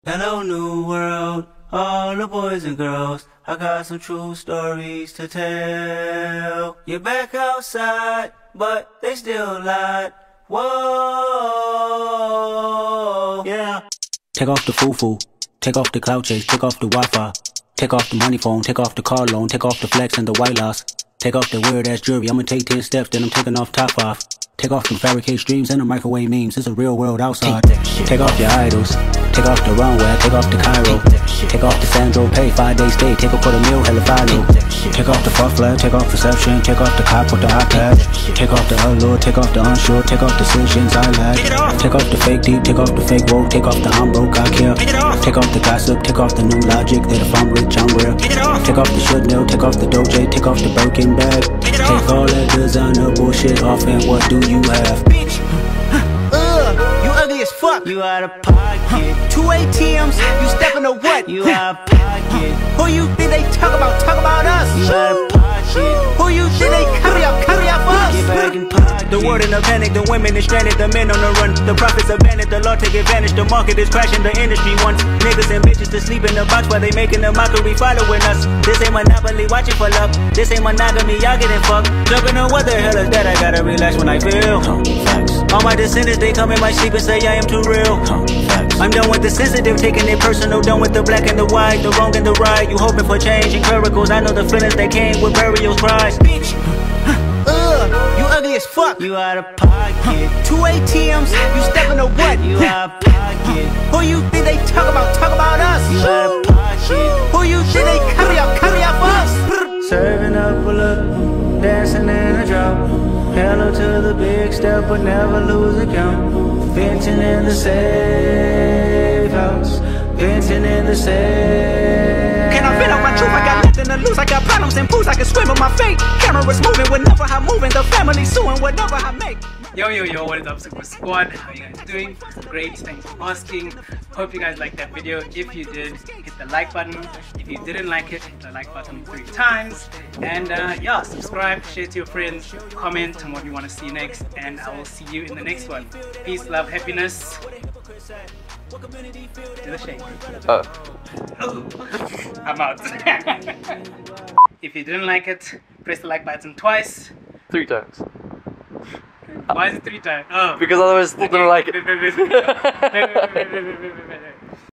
Hello new world, all the boys and girls, I got some true stories to tell. You're back outside, but they still lied. Whoa, yeah. Take off the foo-foo, take off the cloud chase, take off the Wi-Fi, take off the money phone, take off the car loan, take off the flex and the white loss, take off the weird ass jewelry. I'ma take 10 steps, then I'm taking off top 5. Take off the fabricate streams and the microwave memes. It's a real world outside. Take off your idols. Take off the runway. Take off the Cairo. Take off the Sandro Pay. 5-day stay. Take a $250,000 hella final. Take off the fuck flag. Take off perception. Take off the cop with the iPad. Take off the allure. Take off the unsure. Take off decisions I lack. Take off the fake deep. Take off the fake woke. Take off the I'm broke, I care. Take off the gossip. Take off the new logic that if I'm rich, I'm real. Take off the should know. Take off the Doja. Take off the Birkin bag. Take all that designer bullshit off and what do you have? You ugly as fuck. You out of pocket. 2 ATMs, you stepping to what? You out of pocket. Who you think they talk about? Talk about us. You out of pocket. Who you think they carry out for us? Get back in pocket. The world in a panic, the women is stranded, the men on the run. The profits abandoned, the law take advantage. The market is crashing, the industry wants niggas and bitches to sleep in the box while they making a mockery following us. This ain't monopoly, watching for love. This ain't monogamy, y'all getting fucked. Jumping on what the hell is that? I gotta relax when I feel. All my descendants, they come in my sleep and say I am too real. I'm done with the sensitive, taking it personal. Done with the black and the white, the wrong and the right. You hoping for change and miracles. I know the feelings that came with burial cries. Bitch, you ugly as fuck. You out of pocket. 2 ATMs, you stepping to what? You out of pocket. Who you think they talk about? Talk about us. You out of pocket. Who you think they carry out for us? Serving up a look, dancing in a drop. Hello to the big step, but never lose a count. Venting in the safe house. Venting in the safe. Can I vent on my truth? I got nothing to lose. I got problems and pools. I can swim with my fate. Cameras moving whenever I'm moving. The family suing whatever I make. Yo, what is up, Super Squad? How you guys doing? Great, thanks for asking. Hope you guys liked that video. If you did, hit the like button. If you didn't like it, hit the like button 3 times. And yeah, subscribe, share to your friends, comment on what you want to see next, and I will see you in the next one. Peace, love, happiness. Do the shake. Oh, I'm out. If you didn't like it, press the like button twice. 3 times. Why is it 3 times? Oh. Because otherwise they don't like it.